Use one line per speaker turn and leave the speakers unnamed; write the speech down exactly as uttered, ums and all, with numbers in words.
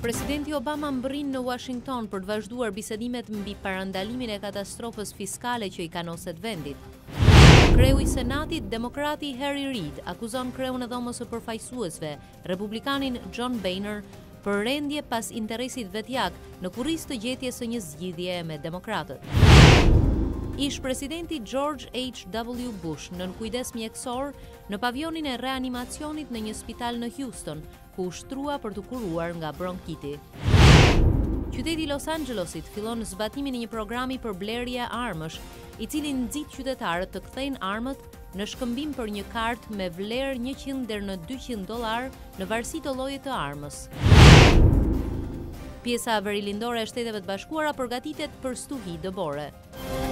Presidenti Obama mbërrin në Washington për të vazhduar bisedimet mbi parandalimin e katastrofës fiskale që i kanoset vendit. Kreu i Senatit, demokrati Harry Reid, akuzon kreun e dhomës së përfaqësuesve, republikanin John Boehner, për rendje pas interesit vetjak në kurrizë të gjetjes së një zgjidhje me demokratët. Ish presidenti George H W Bush nën kujdes mjekësor në pavionin e reanimacionit në një spital në Houston, ku u shtrua për të kuruar nga bronkiti. Qyteti Los Angelesit fillon zbatimin e një programi për blerje armësh, i cili nxit qytetarët të kthejnë armët në shkëmbim për një kartë me vlerë njëqind deri në dyqind dollar në varësi të llojit të armës. Pjesa verilindore e Shteteve të Bashkuara përgatitet për stuhi dëbore.